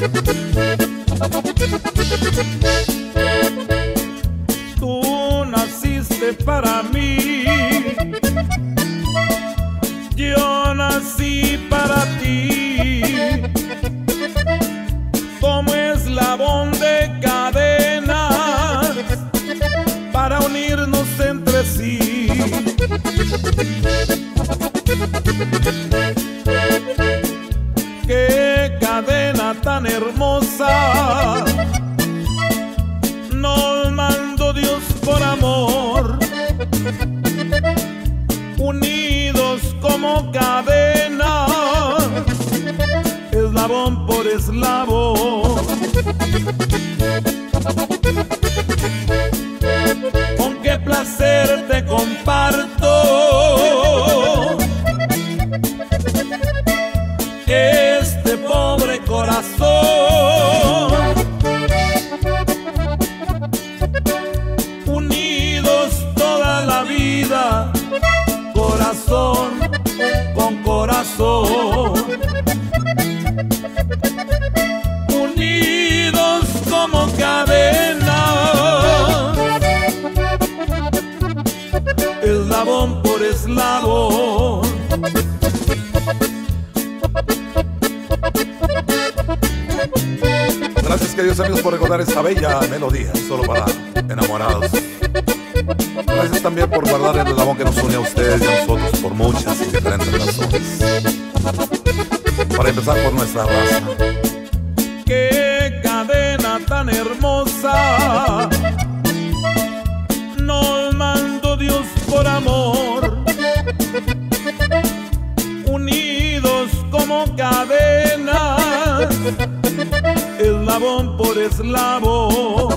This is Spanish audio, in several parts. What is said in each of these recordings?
Tú naciste para mí, yo nací para ti, como eslabón de cadenas para unirnos entre sí. Qué cadena tan hermosa nos mandó Dios por amor, unidos como cadena, eslabón por eslabón. Con qué placer te comparto este pobre corazón, unidos toda la vida, corazón con corazón, unidos como cadena, eslabón por eslabón. Gracias, queridos amigos, por recordar esta bella melodía solo para enamorados. Gracias también por guardar el eslabón que nos une a ustedes y a nosotros por muchas y diferentes razones. Para empezar por nuestra raza. Qué cadena tan hermosa nos mandó Dios por amor, unidos como cadenas, eslabón por eslabón.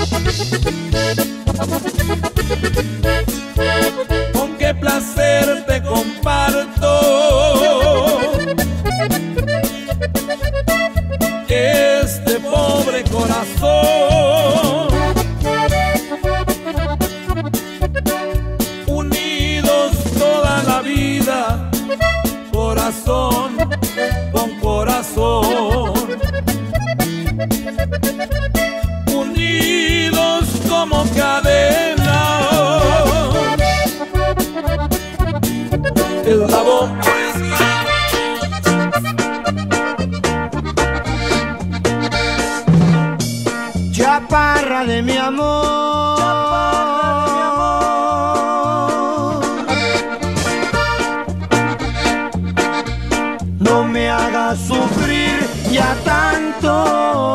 Con qué placer te comparto este pobre corazón, unidos toda la vida, corazón con corazón, unidos como cadena, eslabón por eslabón. Chaparra de mi amor, no me hagas sufrir ya tanto.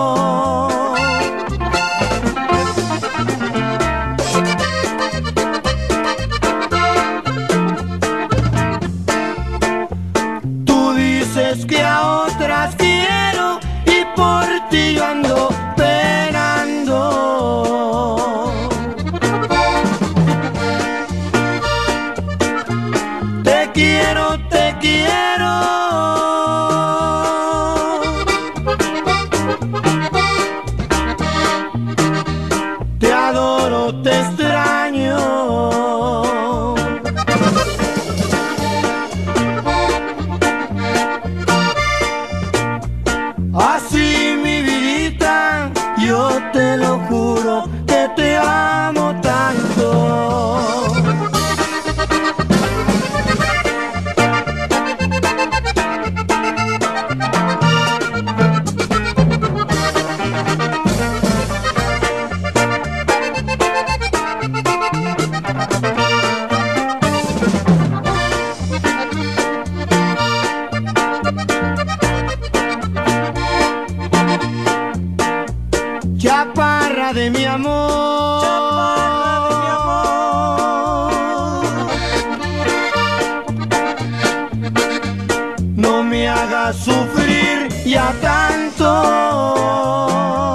Tú dices que a otras quiero y por ti yo ando penando. Te quiero, te quiero. Te adoro, te extraño. Así mi vidita, yo te lo juro que te amo tanto. Chaparra de mi amor, chaparra de mi amor, no me hagas sufrir ya tanto.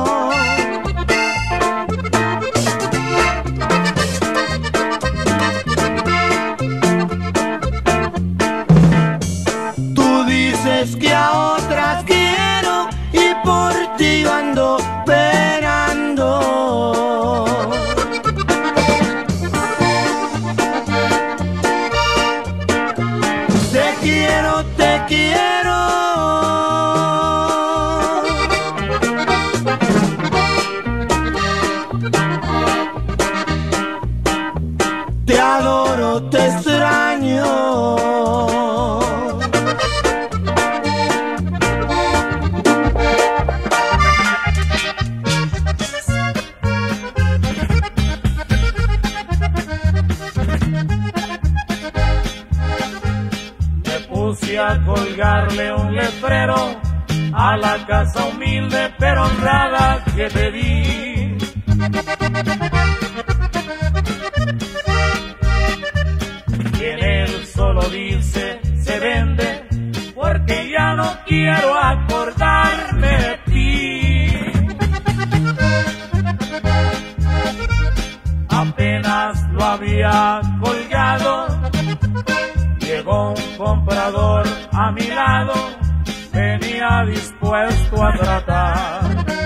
Tú dices que a otras quiero y por ti yo ando esperando. Te quiero, te quiero. la casa humilde pero honrada que te di. Y en él solo dice se vende, porque ya no quiero acordarme de ti. Apenas lo había colgado, llegó un comprador a mi lado, venía dispuesto a tratar.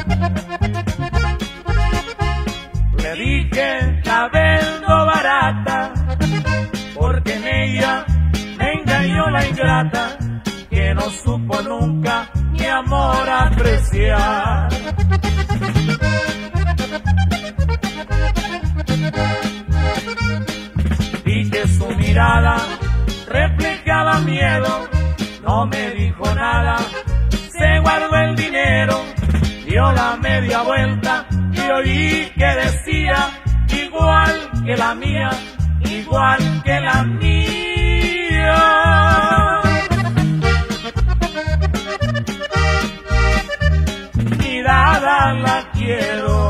Le dije, la vendo barata, porque en ella me engañó la ingrata, que no supo nunca mi amor apreciar. Vi que su mirada reflejaba miedo, no me dijo nada, se guardó el dinero, dio la media vuelta y oí que decía, igual que la mía, igual que la mía. Mirada la quiero.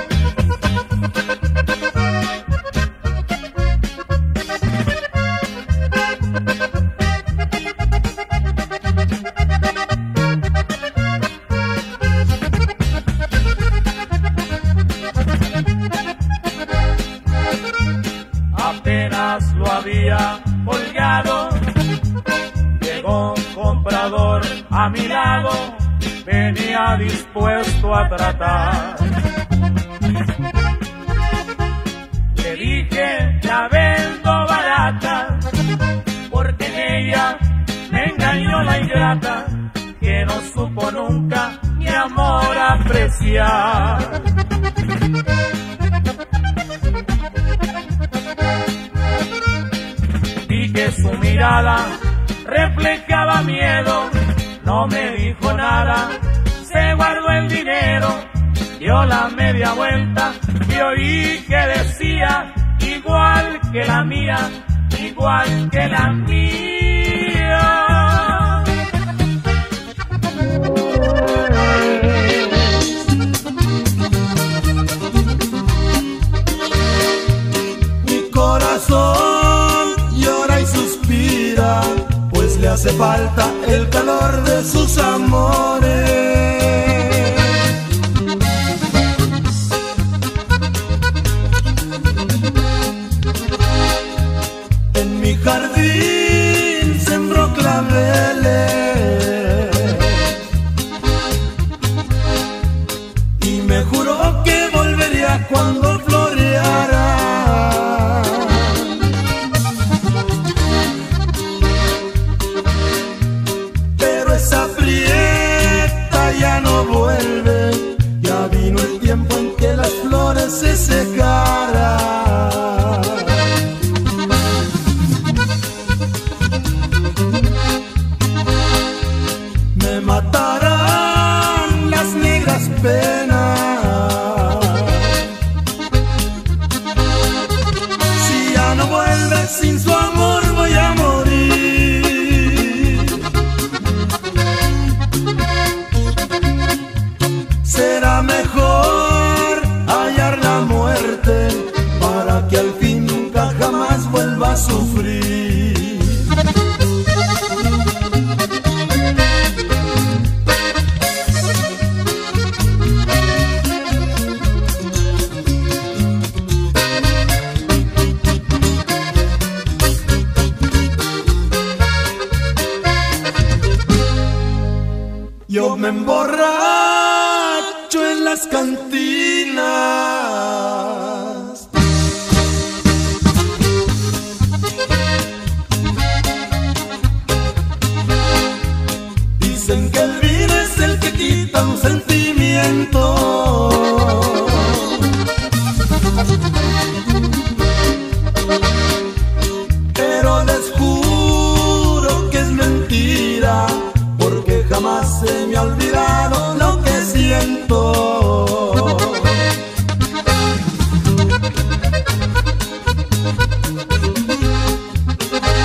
Apenas lo había colgado, llegó un comprador a mi lado, venía dispuesto a tratar. Le dije, la vendo barata, porque en ella me engañó la ingrata, que no supo nunca mi amor apreciar. Vi que su mirada reflejaba miedo, no me dijo nada, se guardó el dinero, dio la media vuelta y oí que decía, igual que la mía, igual que la mía. Mi corazón llora y suspira, pues le hace falta el calor de sus amores. En mi jardín sembró claveles y me juró que volvería cuando floreara. Esa prieta ya no vuelve, ya vino el tiempo en que las flores se secaran. Me matarán las negras penas si ya no vuelve, sin su amor voy a morir. Será mejor hallar la muerte para que al fin nunca jamás vuelva a sufrir. Yo me emborracho en las cantinas, dicen que el vino es el que quita un sentimiento, pero les juro que es mentira, porque jamás se me ha olvidado lo que siento.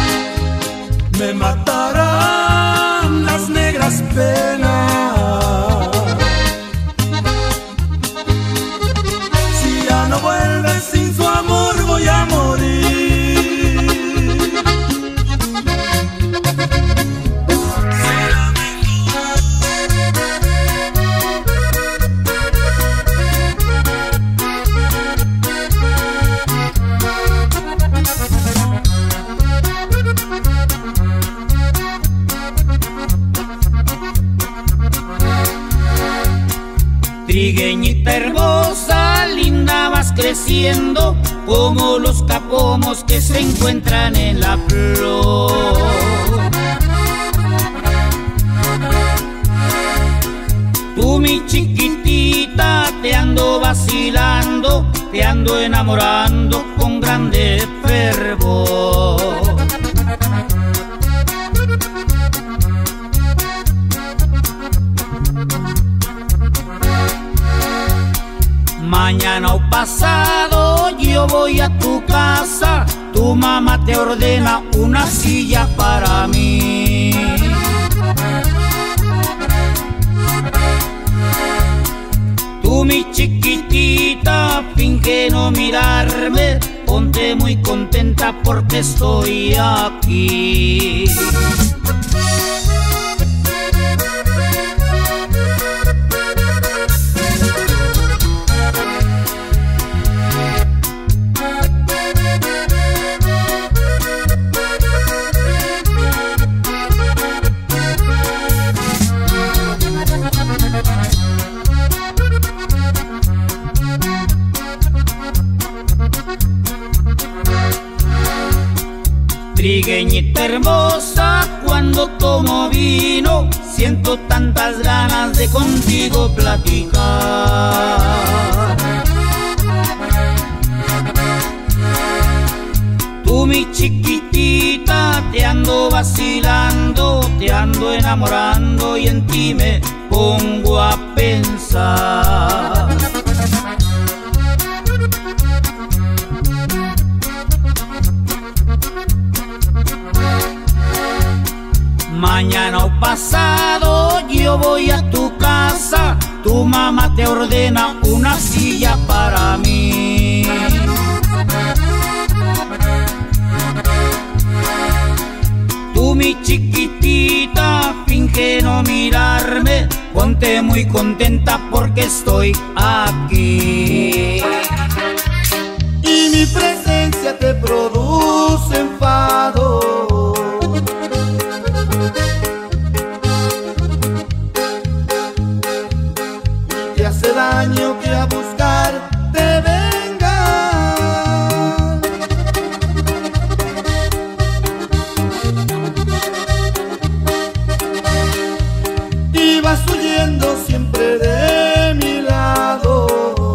Me matarán las negras penas Trigueñita hermosa, linda vas creciendo, como los capomos que se encuentran en la flor. Tú mi chiquitita, te ando vacilando, te ando enamorando con grande fervor. Mañana o pasado yo voy a tu casa, tu mamá te ordena una silla para mí. Tú mi chiquitita, finge no mirarme, ponte muy contenta porque estoy aquí. Trigueñita hermosa, cuando tomo vino, siento tantas ganas de contigo platicar. Tú mi chiquitita, te ando vacilando, te ando enamorando y en ti me pongo a pensar. Mañana o pasado yo voy a tu casa, tu mamá te ordena una silla para mí. Tú mi chiquitita, finge no mirarme, ponte muy contenta porque estoy aquí. Y mi presencia te produce enfado, hace daño que a buscar te venga. Y vas huyendo siempre de mi lado.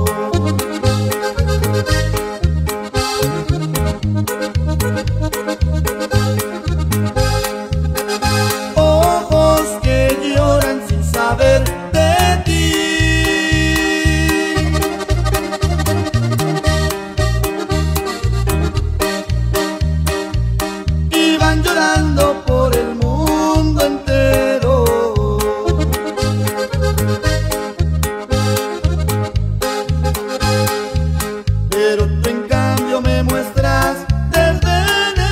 Ojos que lloran sin saber de ti. Llorando por el mundo entero, pero tú en cambio me muestras desdenes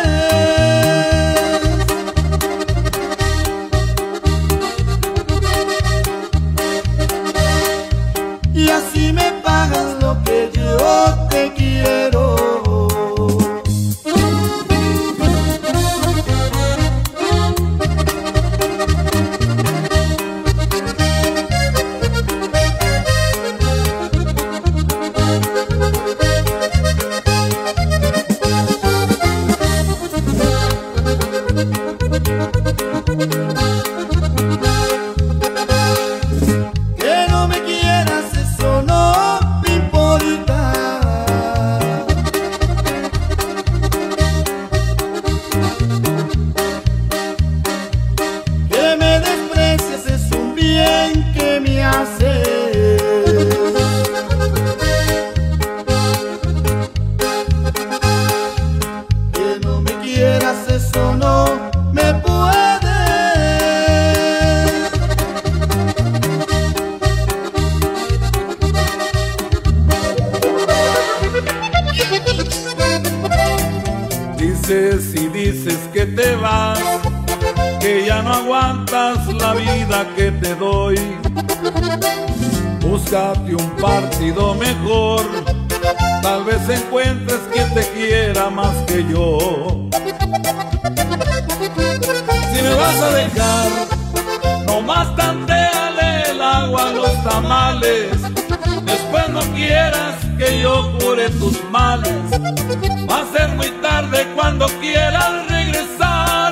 y así me pagas lo que yo te quiero. Que no me quieras, eso no me importa. Que me desprecies es un bien que me haces. Que no me quieras, eso no me puede. Dices y dices que te vas, que ya no aguantas la vida que te doy. Búscate un partido mejor, tal vez encuentres quien te quiera más que yo. Si me vas a dejar, nomás tantéale el agua a los tamales. Después no quieras que yo cure tus males. Va a ser muy tarde cuando quieras regresar.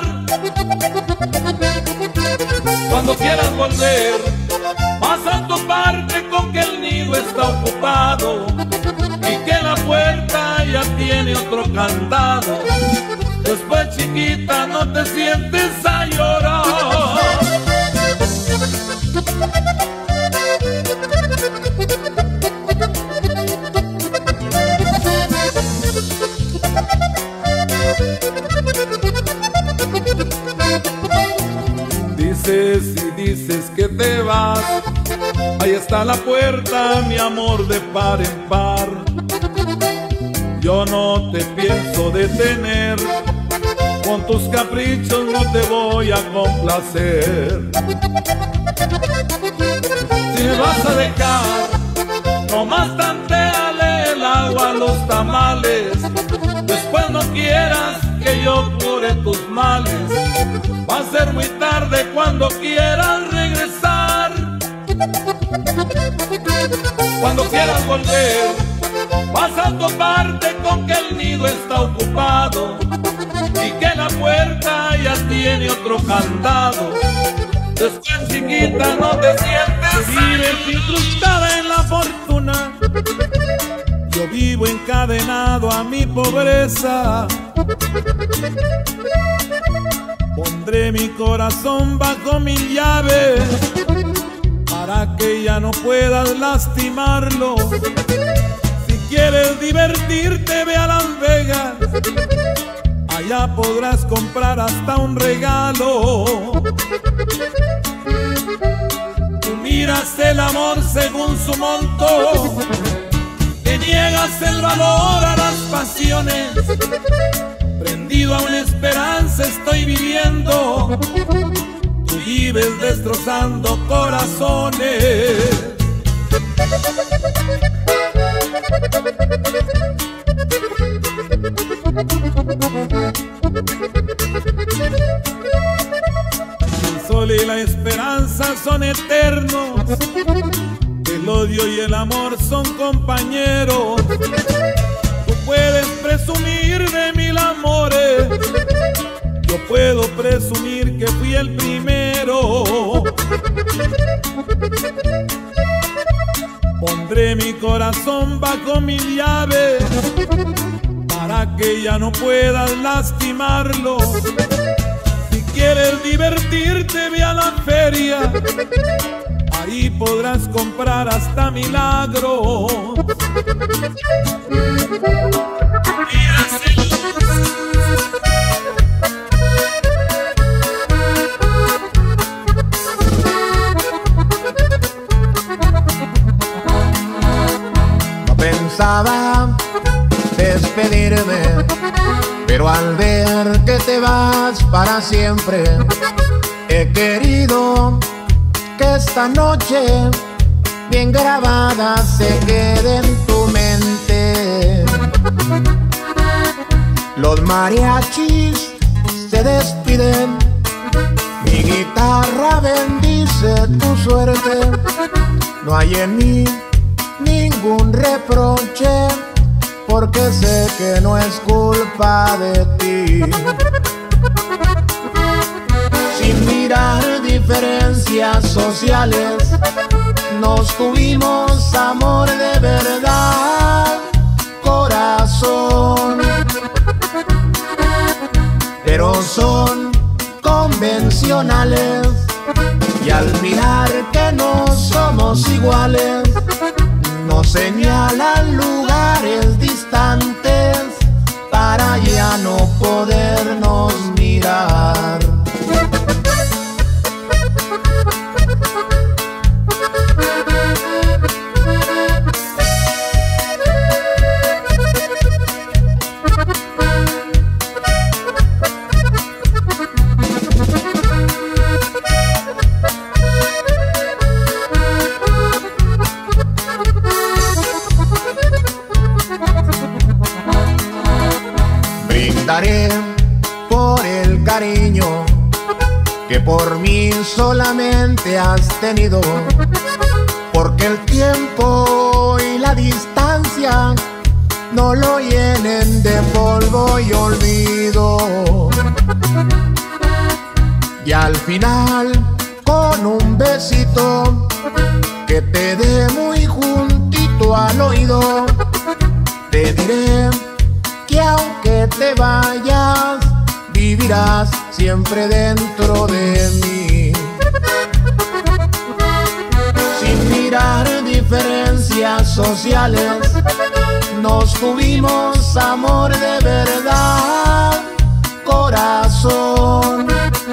Cuando quieras volver, vas a toparte con que el nido está ocupado y que la puerta ya tiene otro candado. Después, chiquita, no te sientes a llorar. Dices y dices que te vas, ahí está la puerta, mi amor, de par en par. Yo no te pienso detener, con tus caprichos no te voy a complacer. Si me vas a dejar, nomás tantéale el agua a los tamales. Después no quieras que yo cure tus males. Va a ser muy tarde cuando quieras regresar. Cuando quieras volver, vas a toparte con que el nido está ocupado y que la puerta ya tiene otro candado. Después, chiquita, no te sientes. Vives incrustada en la fortuna, yo vivo encadenado a mi pobreza. Pondré mi corazón bajo mi llave para que ya no puedas lastimarlo. Si quieres divertirte, ve a Las Vegas, allá podrás comprar hasta un regalo. Tú miras el amor según su monto, te niegas el valor a las pasiones. Prendido a una esperanza estoy viviendo, tú vives destrozando corazones. El sol y la esperanza son eternos, el odio y el amor son compañeros. Tú puedes presumir de mil amores, yo puedo presumir que fui el primero. Pondré mi corazón bajo mi llave para que ya no puedas lastimarlo. Si quieres divertirte, ve a la feria, ahí podrás comprar hasta milagros. No pensaba despedirme, pero al ver que te vas para siempre, he querido que esta noche bien grabada se quede en tu mente. Los mariachis se despiden, mi guitarra bendice tu suerte. No hay en mí ningún reproche, porque sé que no es culpa de ti. Sin mirar diferencias sociales, nos tuvimos amor de verdad, corazón. Pero son convencionales, y al mirar que no somos iguales, nos señalan lugares distantes para ya no podernos mirar. Brindaré por el cariño que por mí solamente has tenido, porque lo llenen de polvo y olvido. Y al final, con un besito que te dé muy juntito al oído, te diré que aunque te vayas, vivirás siempre dentro de mí. Sin mirar diferencias sociales, nos tuvimos amor de verdad, corazón.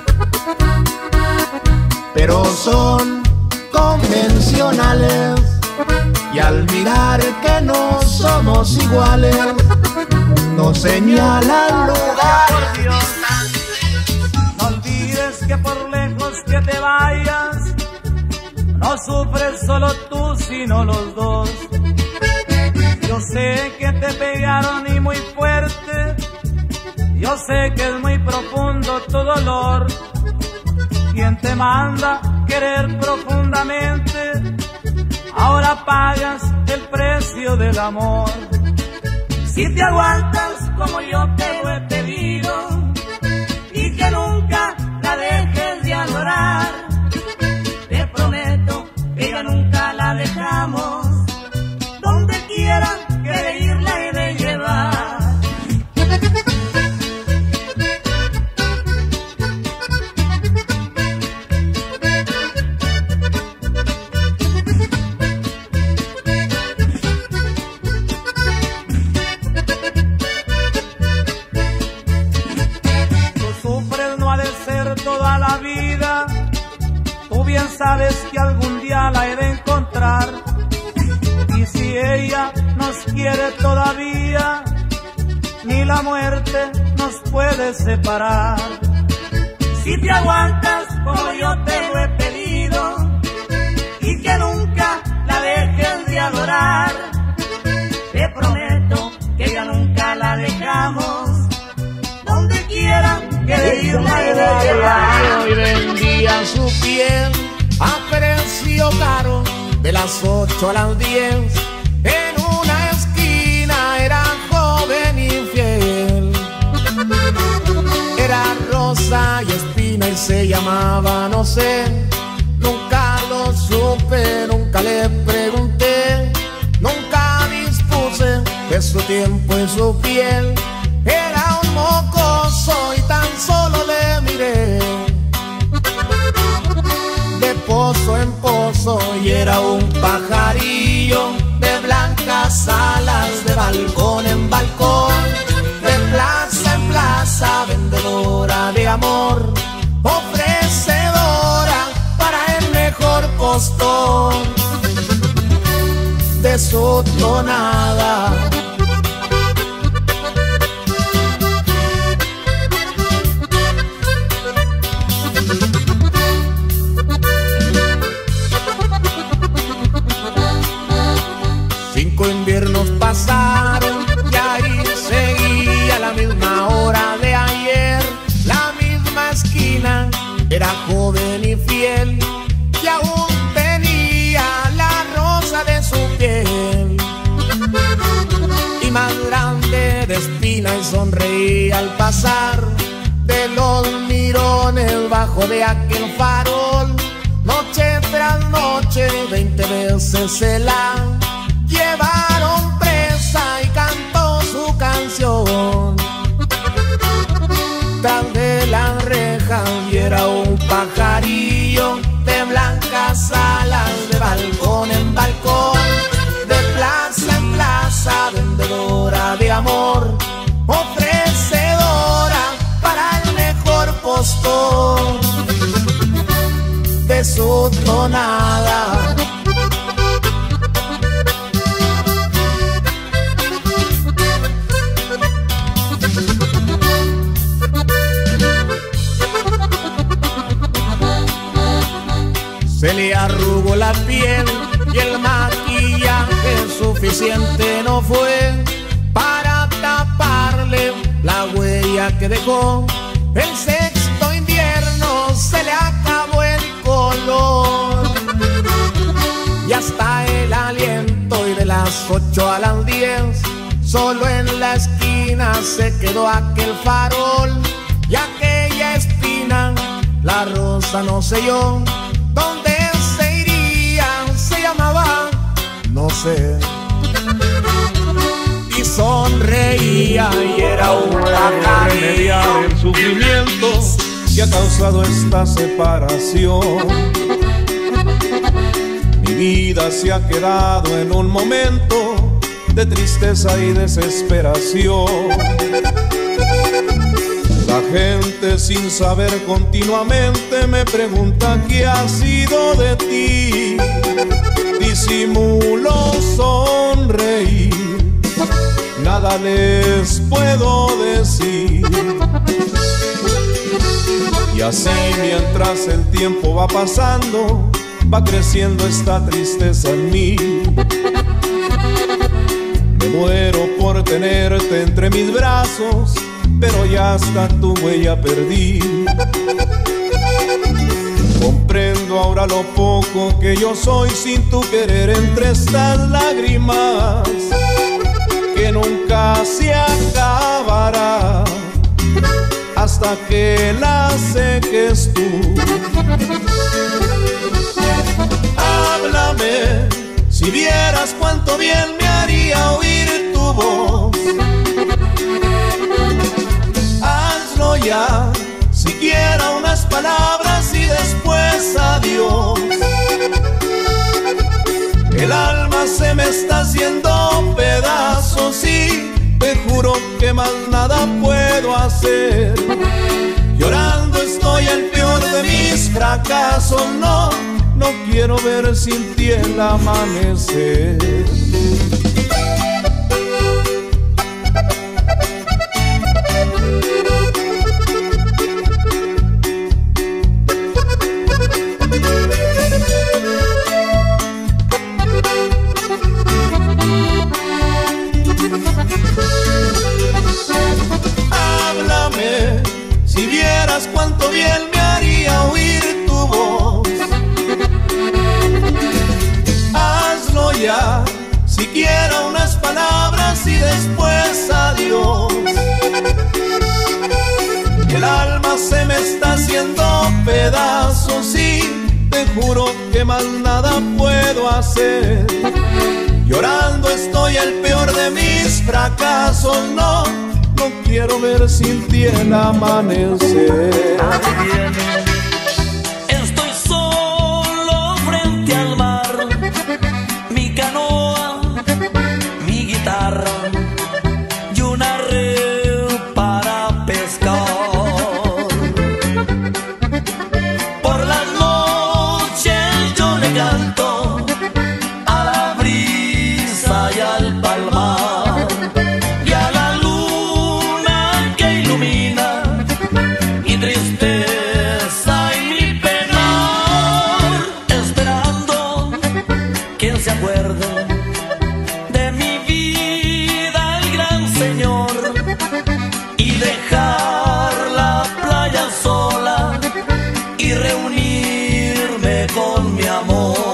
Pero son convencionales y al mirar que no somos iguales, nos señalan lugares distantes. No olvides que por lejos que te vayas, no sufres solo tú sino los dos. Yo sé que te pegaron y muy fuerte, yo sé que es muy profundo tu dolor. ¿Quién te manda querer profundamente? Ahora pagas el precio del amor. Si te aguantas como yo te lo he pedido y que nunca la dejes de adorar, te prometo que ya nunca la dejamos. Donde quiera que irla he de llevar. Toda la vida, tú bien sabes que algún día la he de encontrar. Y si ella nos quiere todavía, ni la muerte nos puede separar. Si te aguantas como yo te lo he pedido y que nunca la dejes de adorar, te prometo que ya nunca la dejamos. Donde quiera que irla he de llevar. Y vendía su piel a precio caro, de las 8 a las 10. En una esquina era joven y fiel. Era rosa y espina y se llamaba no sé. Nunca lo supe, nunca le pregunté, nunca dispuse de su tiempo y su piel. Era un mocoso y tan solo le miré, de pozo en pozo, y era un pajarillo de blancas alas, de balcón en balcón, de plaza en plaza, vendedora de amor, ofrecedora para el mejor postor de su tonada. Inviernos pasaron y ahí seguía la misma hora de ayer, la misma esquina. Era joven y fiel y aún tenía la rosa de su piel, y más grande de espina, y sonreía al pasar de los mirones bajo de aquel farol. Noche tras noche 20 veces se la llevaron presa y cantó su canción tras de las rejas, y era un pajarillo de blancas alas, de balcón en balcón, de plaza en plaza, vendedora de amor, ofrecedora para el mejor postor de su tonada. Se le arrugó la piel y el maquillaje suficiente no fue para taparle la huella que dejó. El sexto invierno se le acabó el color y hasta el aliento, y de las 8 a las 10 Solo en la esquina se quedó aquel farol y aquella espina, la rosa no sé yo dónde se iría, se llamaba, no sé. Y sonreía y era una remediar el sufrimiento que ha causado esta separación. Mi vida se ha quedado en un momento de tristeza y desesperación. La gente sin saber continuamente me pregunta qué ha sido de ti. Disimulo sonreír, nada les puedo decir. Y así mientras el tiempo va pasando, va creciendo esta tristeza en mí. Me muero por tenerte entre mis brazos, pero ya hasta tu huella perdí. Comprendo ahora lo poco que yo soy sin tu querer entre estas lágrimas que nunca se acabará hasta que la seques tú. Háblame, si vieras cuánto bien me haría oír tu voz. Hazlo ya, siquiera unas palabras y después adiós. El alma se me está haciendo pedazos y te juro que más nada puedo hacer. Llorando estoy el peor de mis fracasos, no quiero ver sin ti el amanecer. Háblame, si vieras cuánto bien me haría oír tu voz. Hazlo ya, siquiera unas palabras y después adiós. El alma se me está haciendo pedazos y te juro que más nada puedo hacer. Llorando estoy el peor de mis fracasos, no quiero ver sin ti el amanecer. Estoy solo frente al mar, mi canoa, mi guitarra y una red para pescar. Por las noches yo le canto a la brisa y al palmar y a la luna que ilumina mi tristeza y mi penar, esperando quien se acuerde de mi vida, el gran Señor, y dejar la playa sola y reunirme con mi amor.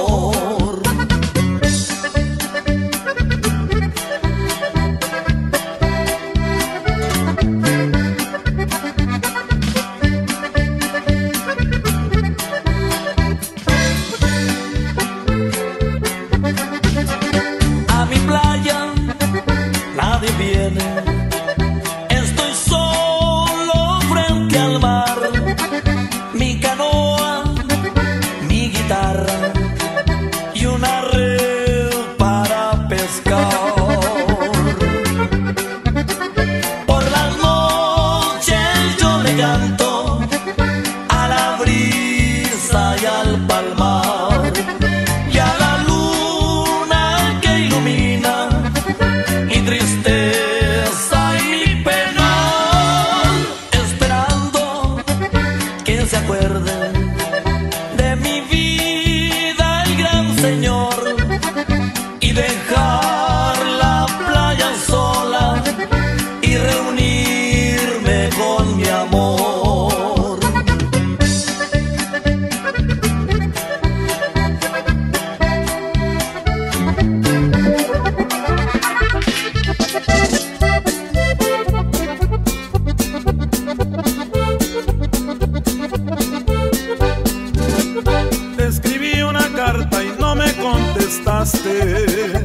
contestaste.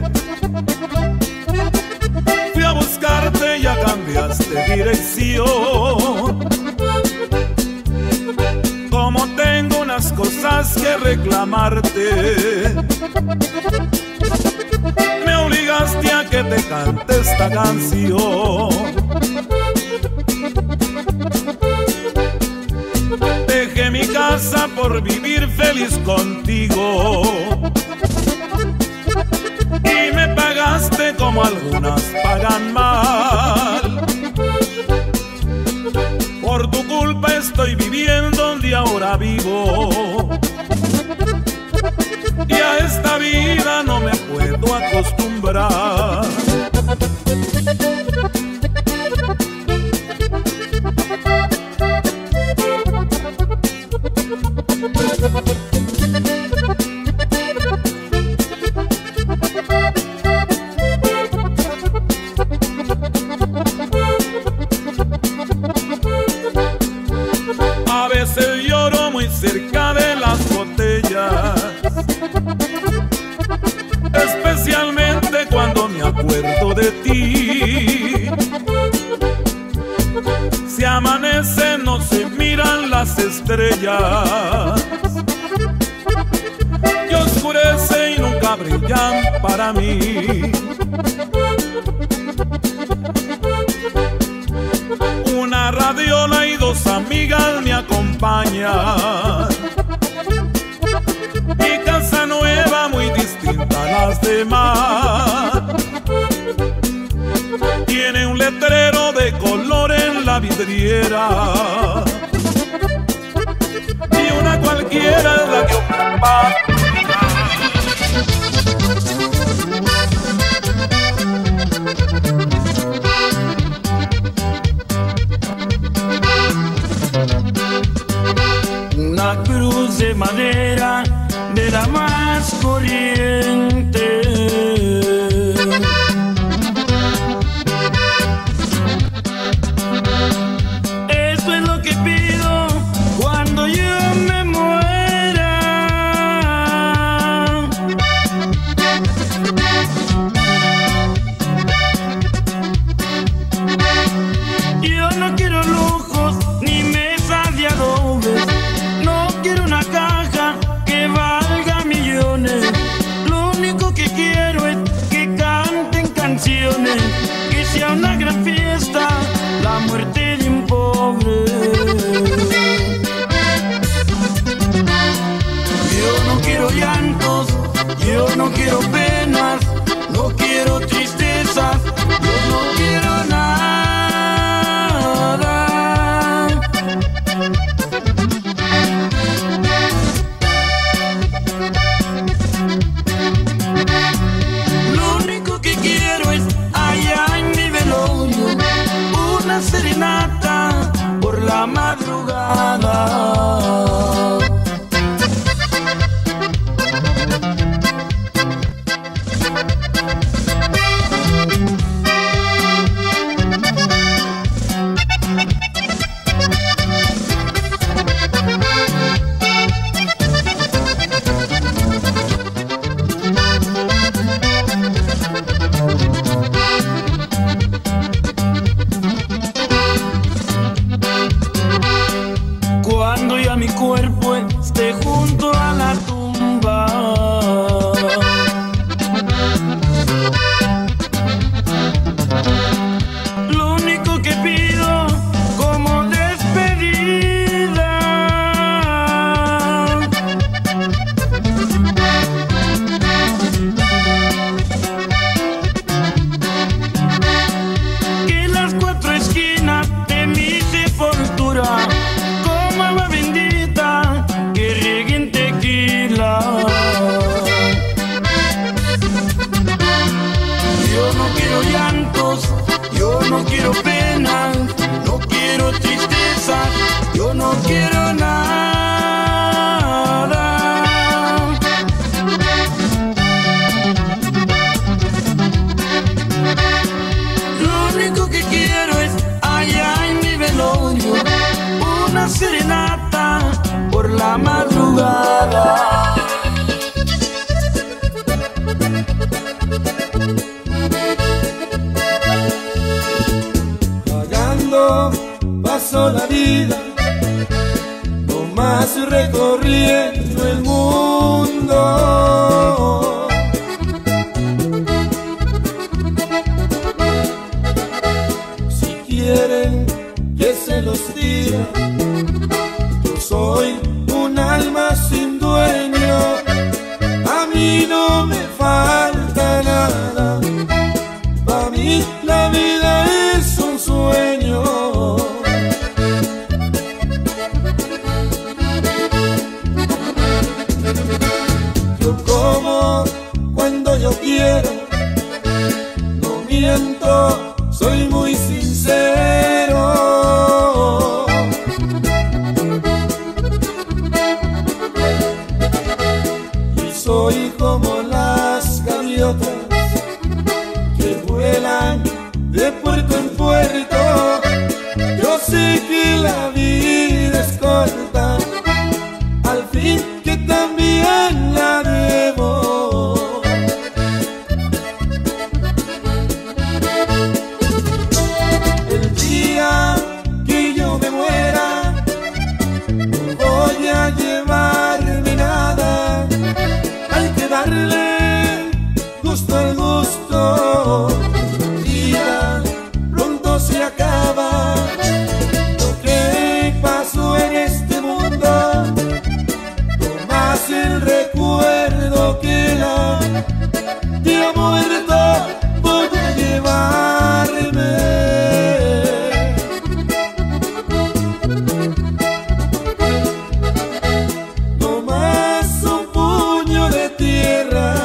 Fui a buscarte, ya cambiaste dirección. Como tengo unas cosas que reclamarte, me obligaste a que te cante esta canción. Dejé mi casa por vivir feliz contigo y me pagaste como algunas pagan mal. Por tu culpa estoy viviendo donde ahora vivo y a esta vida no me puedo acostumbrar. A veces lloro muy cerca de las botellas, especialmente cuando me acuerdo de ti. Si amanece no se miran las estrellas y oscurece y nunca brillan para mí. Una radiola y dos amigas me acompañan. Mi casa nueva muy distinta a las demás. Tiene un letrero de color en la vidriera y una cualquiera es la que ocupa. Una cruz de madera de la más corriente. Eso es lo que pido cuando yo me muera. Yo no quiero lujos ni mesas de adobe. No quiero una caja que valga millones. Lo único que quiero es que canten canciones, que sea una gran fiesta, la muerte de un pobre. Yo no quiero llantos, yo no quiero penas, no quiero tristezas, yo no quiero nada. Lo único que quiero es allá en mi velorio una serenata por la madrugada. vas recorriendo el mundo. Si quieren que se los diga, yo soy un alma sin dueño, a mí no me falta nada, para mí la vida es un sueño. Yo como cuando yo quiero, no miento, soy muy sincero. Y soy como las gaviotas que vuelan de puerto en puerto. Yo sé que la vida es corta, al fin que también la debo. El día que yo me muera, no voy a llevarme nada, hay que darle gusto al gusto. Vida pronto se acaba, lo que pasó en este mundo, más el recuerdo queda, de ha muerto voy a llevarme. No más un puño de tierra.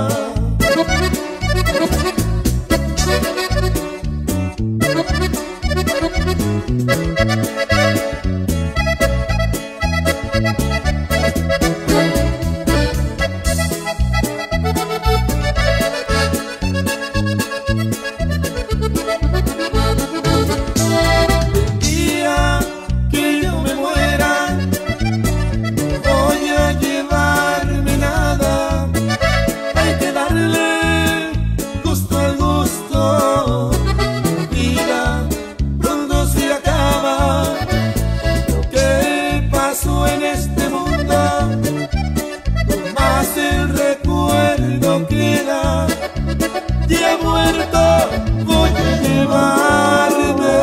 El día que yo me muera, no voy a llevarme nada, hay que darle gusto al gusto. Vida pronto se acaba, lo que pasó en este mundo, no más el recuerdo queda, de ha muerto voy a llevarme.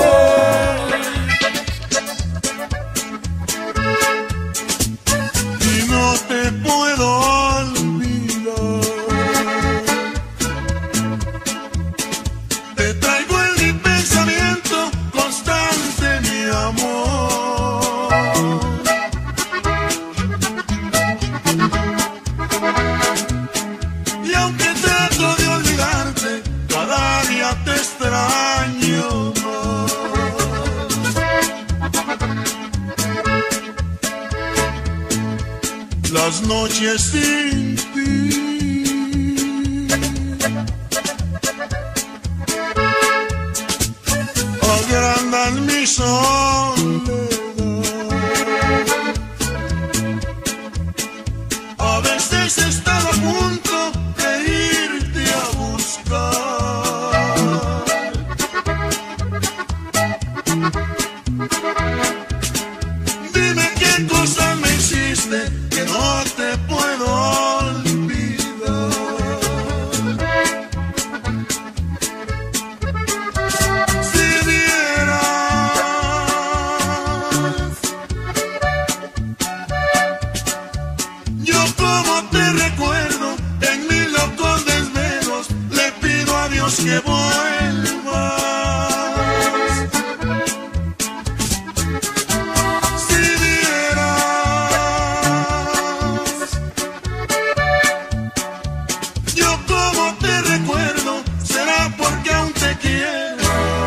Y no te puedo olvidar. Te traigo en mi pensamiento constante, mi amor. Y aunque trato de olvidarte, cada día te extraño más. Las noches sin ti agrandan mi soledad. A veces he estado a punto de irte a buscar. Dime qué cosa me hiciste que no te puedo olvidar. Si vieras yo como te recuerdo en mis locos desvelos, le pido a Dios que vuelvas. Si vieras yo como te recuerdo, será porque aún te quiero.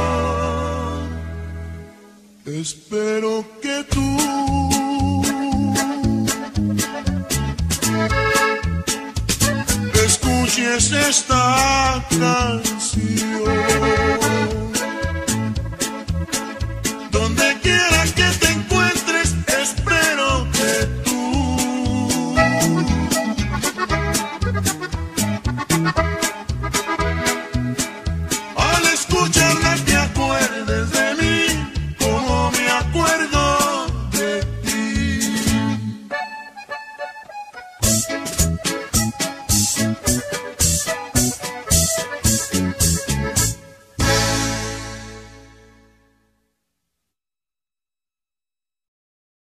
Espero que tú escuches esta canción